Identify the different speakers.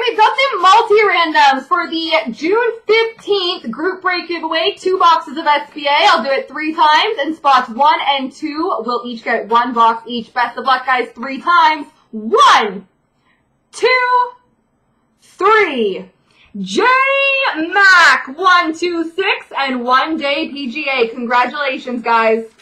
Speaker 1: we've got the multi-randoms for the June 15th group break giveaway. 2 boxes of SBA. I'll do it 3 times, and spots 1 and 2 will each get 1 box each. Best of luck, guys. 3 times. 1, 2, 3. J Mac 126 and 1 Day PGA. Congratulations, guys.